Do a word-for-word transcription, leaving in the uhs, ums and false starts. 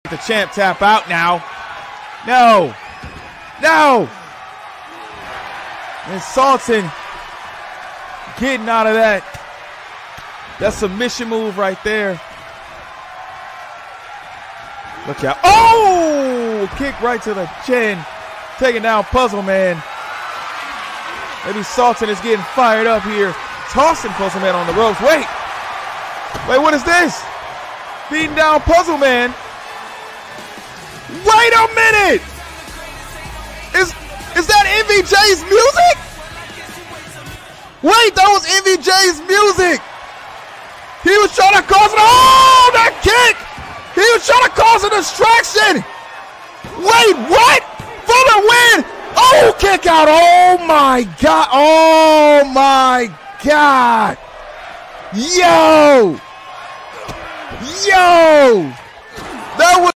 The champ tap out now. No. No. And Sultan getting out of that. That submission move right there. Look out. Oh! Kick right to the chin. Taking down Puzzle Man. Maybe Sultan is getting fired up here. Tossing Puzzle Man on the ropes. Wait. Wait, what is this? Beating down Puzzle Man. Wait a minute! Is is that N V J's music? Wait, that was N V J's music! He was trying to cause it. Oh, that kick! He was trying to cause a distraction! Wait, what? For the win! Oh, kick out! Oh my god! Oh my god! Yo! Yo! That was